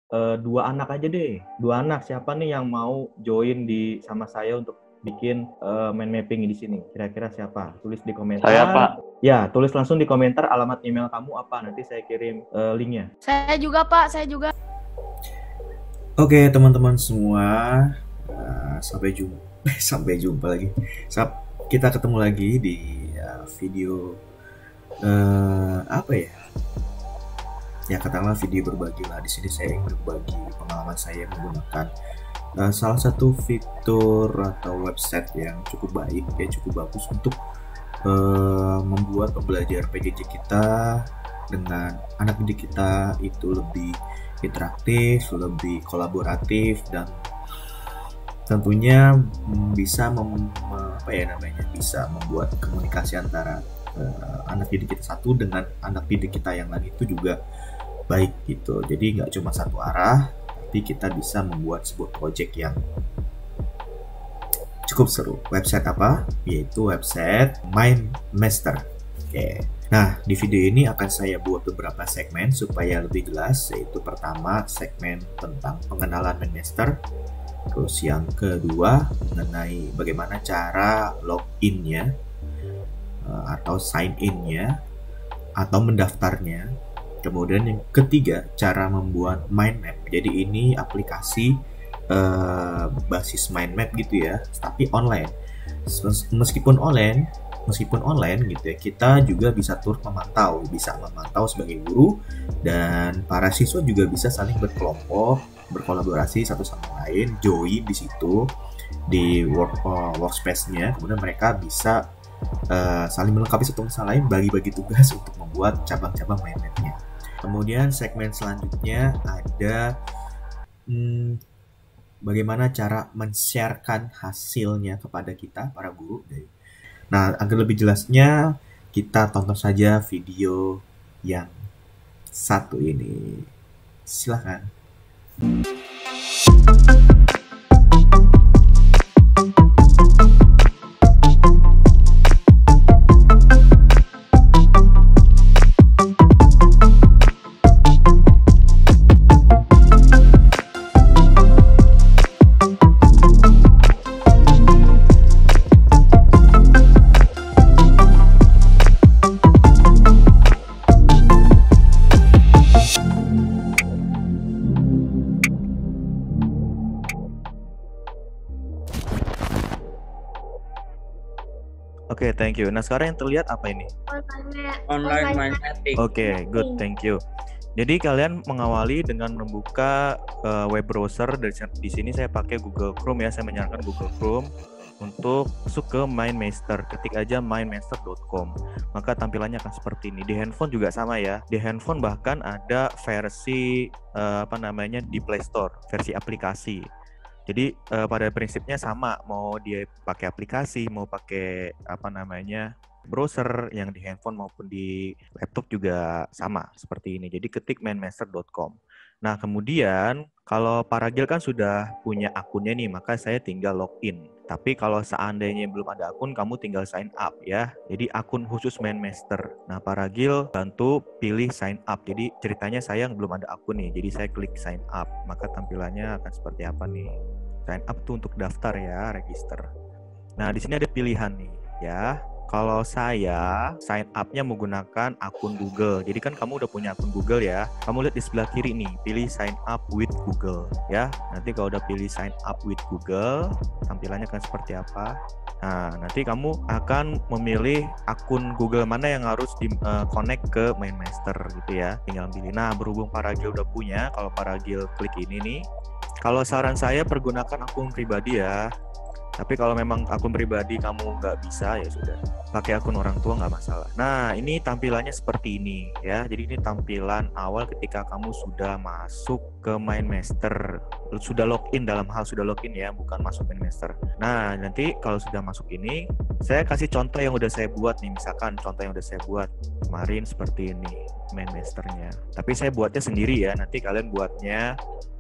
dua anak aja deh. Dua anak, siapa nih yang mau join sama saya untuk bikin mind mapping di sini? Kira-kira siapa? Tulis di komentar. Saya, Pak. Ya, tulis langsung di komentar alamat email kamu apa. Nanti saya kirim linknya. Saya juga, Pak. Saya juga. Oke, teman-teman semua, sampai jumpa. Sampai jumpa lagi. Kita ketemu lagi di video apa ya? Ya katakanlah video berbagi lah. Di sini saya ingin berbagi pengalaman saya menggunakan salah satu fitur atau website yang cukup baik, ya cukup bagus untuk membuat pembelajaran PJJ kita dengan anak didik kita itu lebih interaktif, lebih kolaboratif, dan tentunya bisa bisa membuat komunikasi antara anak didik kita satu dengan anak didik kita yang lain itu juga baik gitu. Jadi nggak cuma satu arah, tapi kita bisa membuat sebuah project yang cukup seru. Website apa? Yaitu website MindMaster. Oke. Nah, di video ini akan saya buat beberapa segmen supaya lebih jelas, yaitu pertama segmen tentang pengenalan MindMaster, terus yang kedua mengenai bagaimana cara login-nya atau sign in-nya atau mendaftarnya. Kemudian yang ketiga, cara membuat mind map. Jadi ini aplikasi basis mind map gitu ya, tapi online. Meskipun online gitu ya, kita juga bisa turut memantau, sebagai guru, dan para siswa juga bisa saling berkelompok, berkolaborasi satu sama lain, join di situ di workspace-nya. Kemudian mereka bisa saling melengkapi satu sama lain, bagi-bagi tugas untuk membuat cabang-cabang mind map-nya. Kemudian segmen selanjutnya ada bagaimana cara men-sharekan hasilnya kepada kita para guru. Nah, agar lebih jelasnya kita tonton saja video yang satu ini. Silakan. Oke, thank you. Nah, sekarang yang terlihat apa ini? Online mind mapping. Oke, good, thank you. Jadi kalian mengawali dengan membuka web browser. Di sini saya pakai Google Chrome ya, saya menyarankan Google Chrome untuk masuk ke MindMaster. Ketik aja mindmaster.com. Maka tampilannya akan seperti ini. Di handphone juga sama ya. Di handphone bahkan ada versi di Play Store, versi aplikasi. Jadi pada prinsipnya sama, mau dia pakai aplikasi, mau pakai browser yang di handphone maupun di laptop juga sama seperti ini. Jadi ketik mindmaster.com. Nah, kemudian kalau Paragil kan sudah punya akunnya nih, maka saya tinggal login. Tapi kalau seandainya belum ada akun, kamu tinggal sign up ya. Jadi akun khusus MindMaster. Nah, Paragil bantu pilih sign up. Jadi ceritanya saya belum ada akun nih, jadi saya klik sign up. Maka tampilannya akan seperti apa nih? Sign up tuh untuk daftar ya, register. Nah, di sini ada pilihan nih ya. Kalau saya sign up-nya menggunakan akun Google. Jadi kan kamu udah punya akun Google ya. Kamu lihat di sebelah kiri nih, pilih sign up with Google ya. Nanti kalau udah pilih sign up with Google, tampilannya akan seperti apa? Nah, nanti kamu akan memilih akun Google mana yang harus connect ke MindMaster gitu ya. Tinggal pilih. Nah, berhubung Paragil udah punya, kalau Paragil klik ini nih. Kalau saran saya pergunakan akun pribadi ya. Tapi kalau memang akun pribadi kamu nggak bisa, ya sudah pakai akun orang tua, nggak masalah. Nah, ini tampilannya seperti ini ya. Jadi ini tampilan awal ketika kamu sudah masuk ke MindMaster, sudah login sudah login ya, bukan masuk MindMaster. Nah, nanti kalau sudah masuk ini, saya kasih contoh yang udah saya buat nih. Misalkan contoh yang udah saya buat kemarin seperti ini MindMasternya. Tapi saya buatnya sendiri ya. Nanti kalian buatnya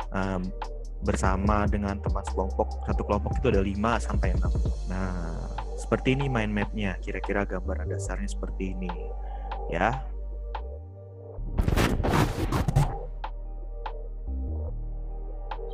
bersama dengan teman satu kelompok itu ada 5 sampai 6. Nah, seperti ini mind map-nya. Kira-kira gambaran dasarnya seperti ini. Ya.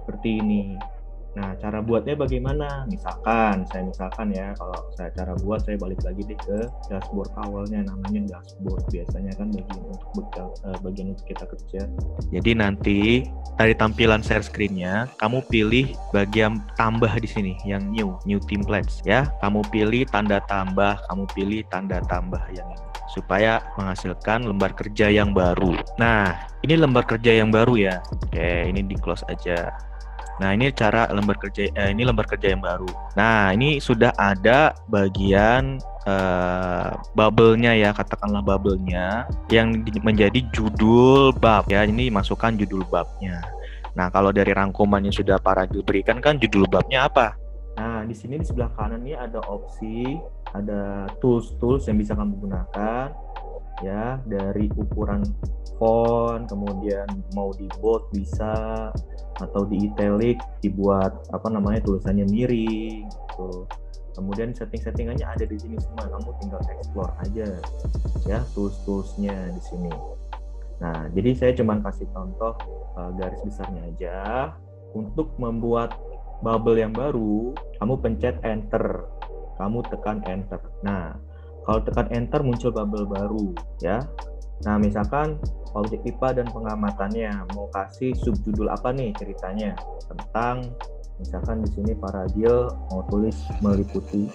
seperti ini. Nah, cara buatnya bagaimana? Misalkan ya, kalau saya cara buat, saya balik lagi deh ke dashboard awalnya, namanya dashboard. Biasanya kan bagian untuk kita kerja. Jadi nanti dari tampilan share screen-nya, kamu pilih bagian tambah di sini, yang new templates ya. Kamu pilih tanda tambah yang ini, supaya menghasilkan lembar kerja yang baru. Nah, ini lembar kerja yang baru ya. Oke, ini di close aja. Nah, ini cara lembar kerja yang baru. Nah, ini sudah ada bagian bubble-nya ya, katakanlah bubble-nya yang menjadi judul bab ya. Ini masukkan judul babnya. Nah, kalau dari rangkuman yang sudah Pak Ragil berikan kan judul babnya apa? Nah, di sini di sebelah kanan ini ada opsi, ada tools yang bisa kamu gunakan ya, dari ukuran font, kemudian mau di bold bisa, atau di italic, dibuat tulisannya miring gitu. Kemudian settingannya ada di sini semua, kamu tinggal explore aja ya toolsnya di sini. Nah, jadi saya cuma kasih contoh garis besarnya aja. Untuk membuat bubble yang baru, kamu pencet enter, kamu tekan enter. Nah, kalau tekan enter muncul bubble baru ya. Nah, misalkan objek IPA dan pengamatannya, mau kasih subjudul apa nih ceritanya tentang, misalkan di sini Pak Ragil mau tulis meliputi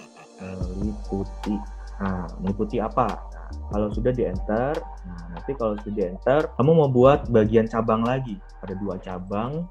apa. Nah, kalau sudah di enter, nanti kalau sudah di enter, kamu mau buat bagian cabang lagi. Ada 2 cabang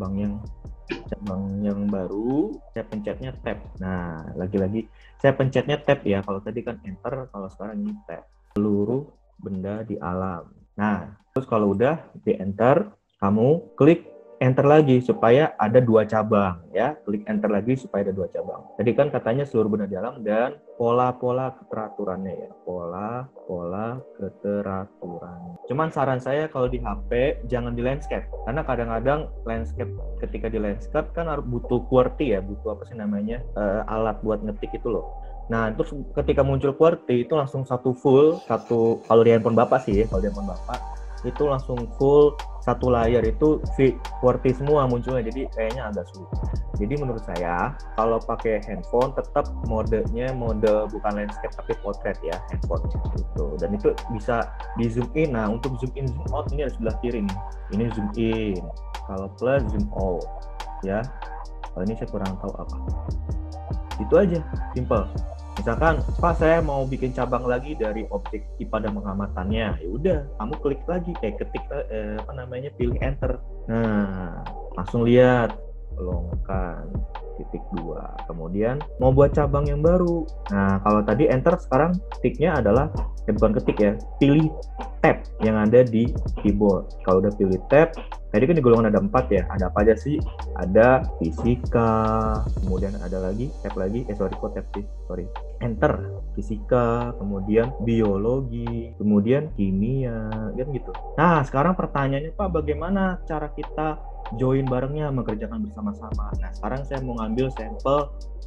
yang baru, saya pencetnya tab. Nah, lagi-lagi saya pencetnya tab ya. Kalau tadi kan enter, kalau sekarang ini tab. Seluruh benda di alam. Nah, terus kalau udah di enter, kamu klik enter lagi supaya ada 2 cabang ya. Klik enter lagi supaya ada 2 cabang. Tadi kan katanya seluruh benda di alam dan pola-pola keteraturannya ya. Pola keteraturan. Cuman saran saya kalau di HP jangan di landscape, karena kadang-kadang landscape, ketika di landscape kan harus butuh QWERTY ya, butuh alat buat ngetik itu loh. Nah, terus ketika muncul QWERTY itu langsung satu kalau di handphone Bapak sih ya, kalau di handphone Bapak itu langsung full satu layar itu QWERTY semua munculnya, jadi kayaknya agak sulit. Jadi menurut saya kalau pakai handphone tetap modenya mode bukan landscape tapi portrait ya handphone gitu. Dan itu bisa di zoom in. Nah, untuk zoom in zoom out ini ada sebelah kiri nih. Ini zoom in. Kalau plus zoom out ya. Kalau ini saya kurang tahu apa. Itu aja, simple. Misalkan, Pak, saya mau bikin cabang lagi dari objek IPA dan pengamatannya. Ya udah, kamu klik lagi, ketik pilih enter. Nah, langsung lihat longkan titik 2. Kemudian mau buat cabang yang baru. Nah, kalau tadi enter, sekarang ketiknya adalah bukan ketik ya, pilih tab yang ada di keyboard. Kalau udah pilih tab, tadi kan di golongan ada 4 ya. Ada apa aja sih? Ada fisika, kemudian ada lagi tab lagi, enter fisika, kemudian biologi, kemudian kimia, kan gitu. Nah, sekarang pertanyaannya, Pak, bagaimana cara kita join barengnya, mengerjakan bersama-sama? Nah, sekarang saya mau ngambil sampel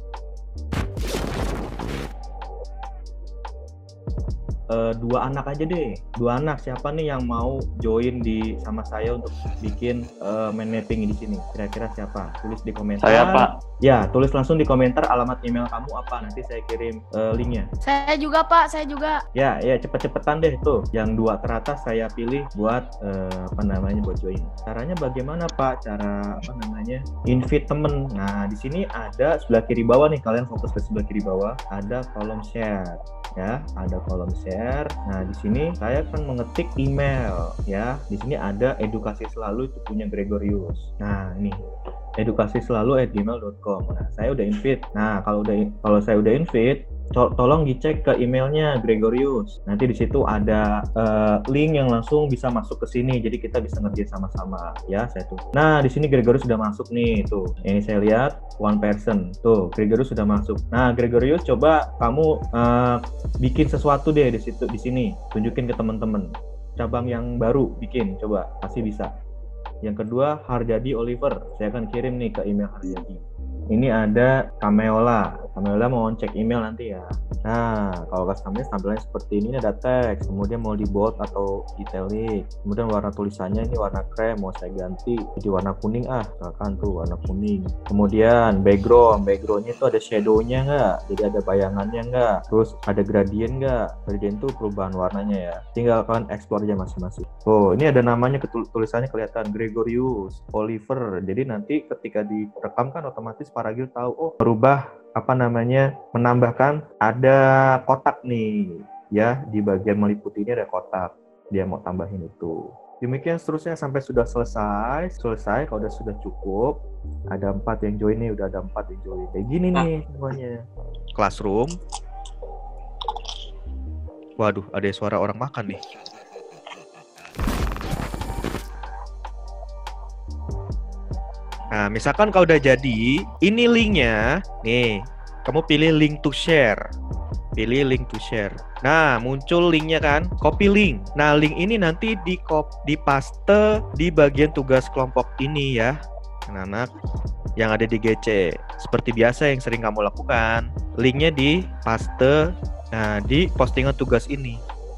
dua anak aja deh. 2 anak, siapa nih yang mau join sama saya untuk bikin mind mapping di sini? Kira-kira siapa? Tulis di komentar. Saya, Pak. Ya, tulis langsung di komentar alamat email kamu apa, nanti saya kirim linknya. Saya juga, Pak, saya juga. Ya, cepet-cepetan deh tuh. Yang 2 teratas saya pilih buat buat join. Caranya bagaimana, Pak? Cara invite temen. Nah, di sini ada sebelah kiri bawah nih, kalian fokus ke sebelah kiri bawah, ada kolom share. Ya, ada kolom share. Nah, di sini saya akan mengetik email ya. Di sini ada edukasi selalu, itu punya Gregorius. Nah, ini edukasiselalu@gmail.com. Nah, saya udah invite. Nah, kalau saya udah invite, tolong dicek ke emailnya Gregorius. Nanti di situ ada link yang langsung bisa masuk ke sini. Jadi kita bisa ngerjain sama-sama ya. Nah, di sini Gregorius sudah masuk nih tuh. Ini saya lihat one person. Tuh, Gregorius sudah masuk. Nah, Gregorius, coba kamu bikin sesuatu deh di sini. Tunjukin ke teman-teman. Cabang yang baru bikin, coba, pasti bisa. Yang kedua, Harjadi Oliver. Saya akan kirim nih ke email Harjadi. Ini ada Kameola. Thumbnailnya mau cek email nanti ya. Nah, kalau customize tampilannya seperti ini ada teks, kemudian mau di bold atau italic, kemudian warna tulisannya ini warna krem, mau saya ganti jadi warna kuning misalkan tuh warna kuning. Kemudian backgroundnya itu ada shadownya nggak, jadi ada bayangannya nggak, terus ada gradient nggak. Gradient itu perubahan warnanya ya, tinggal kalian explore aja masing-masing. Oh, ini ada namanya, tulisannya kelihatan Gregorius Oliver, jadi nanti ketika direkam kan otomatis Paragil tahu, oh berubah menambahkan ada kotak nih ya, di bagian meliputi ini ada kotak, dia mau tambahin itu. Demikian seterusnya sampai sudah selesai. Kalau sudah cukup, ada 4 yang join nih, udah ada 4 yang join kayak gini nih semuanya. Classroom. Waduh, ada suara orang makan nih. Nah, misalkan kalau udah jadi, ini linknya, nih, kamu pilih link to share. Pilih link to share. Nah, muncul linknya kan, copy link. Nah, link ini nanti dipaste di bagian tugas kelompok ini ya, anak-anak yang ada di GC. Seperti biasa yang sering kamu lakukan, linknya dipaste, nah, di postingan tugas ini.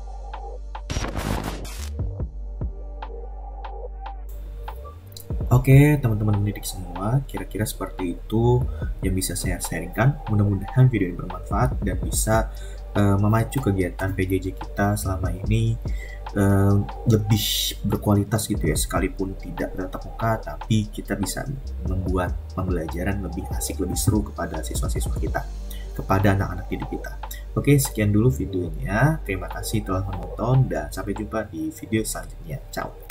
Oke, teman-teman pendidik semua, kira-kira seperti itu yang bisa saya sharingkan. Mudah-mudahan video ini bermanfaat dan bisa memacu kegiatan PJJ kita selama ini lebih berkualitas gitu ya, sekalipun tidak tatap muka, tapi kita bisa membuat pembelajaran lebih asik, lebih seru kepada siswa-siswa kita, kepada anak-anak didik kita. Oke, sekian dulu videonya. Terima kasih telah menonton dan sampai jumpa di video selanjutnya. Ciao.